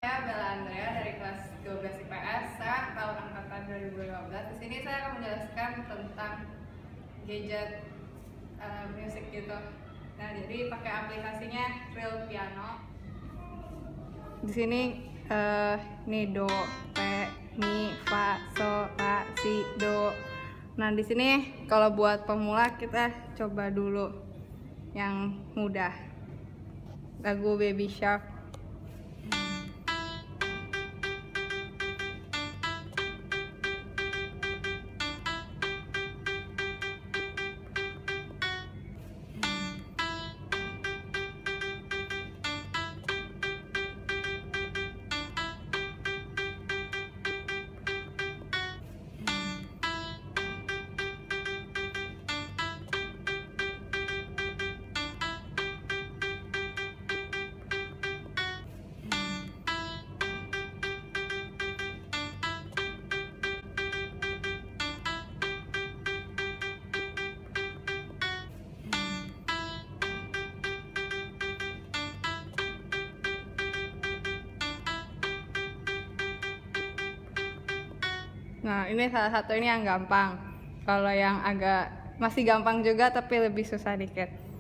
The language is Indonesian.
Saya Bella Andrea dari kelas 12 IPS, saya tahun angkatan 2015. Di sini saya akan menjelaskan tentang gadget musik gitu. Nah, jadi pakai aplikasinya Real Piano. Di sini nih do, re, mi, fa, so, la, si, do. Nah, di sini kalau buat pemula kita coba dulu yang mudah. Lagu Baby Shark. Nah, ini salah satu ini yang gampang. Kalau yang agak masih gampang juga tapi lebih susah dikit.